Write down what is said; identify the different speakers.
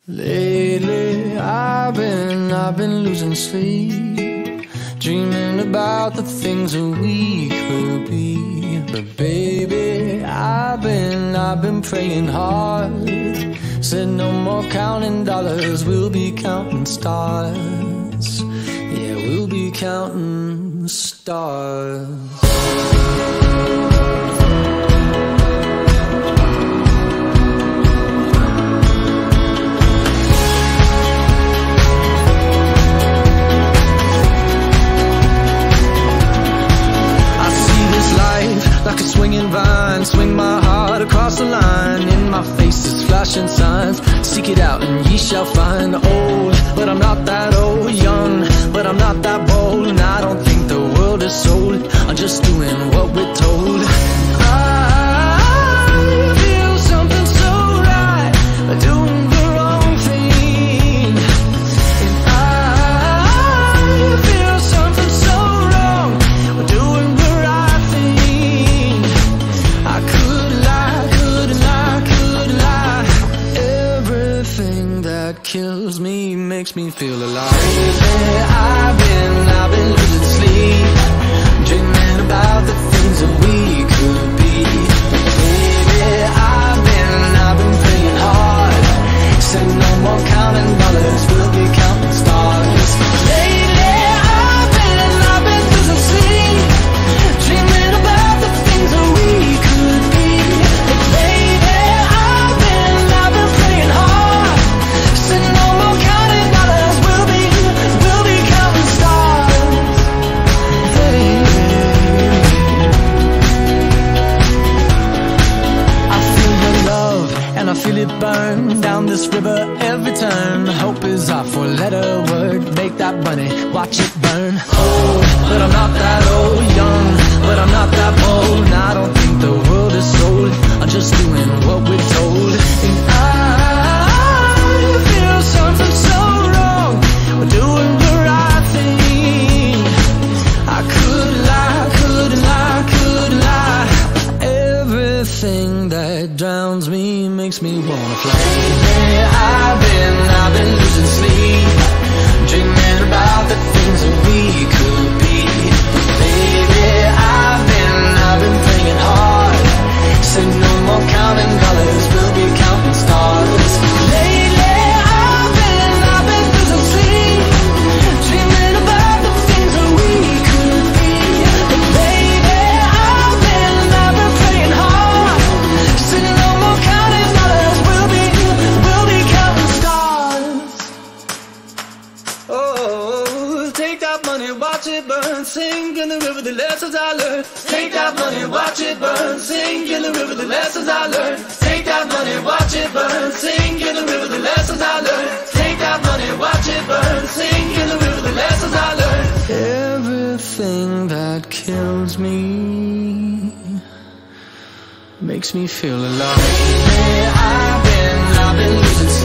Speaker 1: Lately I've been losing sleep, dreaming about the things that we could be. But baby, I've been praying hard. Said no more counting dollars, we'll be counting stars. Yeah, we'll be counting stars. Like a swinging vine, swing my heart across the line. In my face is flashing signs, seek it out and ye shall find. Old, but I'm not that old. Young, but I'm not that bold. And I don't think the world is sold, I'm just doing what we're told. I feel something so right, doing the wrong thing. And I feel something so wrong, doing the right thing. I could lie. Everything that kills me makes me feel alive. Lately I've been losing sleep, dreaming about the things that we could be. Baby, I've been praying hard. Said no more counting dollars, we'll be counting stars. Lately I've been losing sleep, dreaming about the things that we could be. Baby, I've been praying hard. Said no more counting dollars, we'll be counting stars. I feel your love and I feel it burn down this river every turn. Hope is our four-letter word. Make that money, watch it burn. Old, but I'm not that old. Young, but I'm not that bold. And I don't think the world is sold, I'm just doing what we're told. And I feel something so wrong, we're doing the right thing. I could lie. Everything that drowns me makes me wanna fly. Lately I've been losing sleep, dreaming about the things that we could be. Baby, I've been praying hard. Said no more counting dollars, we'll be counting stars. Lately I've been losing sleep, dreaming about the things that we could be. Baby, I've been praying hard. Said no more counting dollars, we'll be counting stars. Oh, take that money, watch it burn, sink in the river the lessons I learned. Take that money, watch it burn, sink in the river the lessons I learned. Take that money, watch it burn, sink in the river the lessons I learned. Take that money, watch it burn, sink in the river the lessons I learned. Everything that kills me makes me feel alive. I've been losing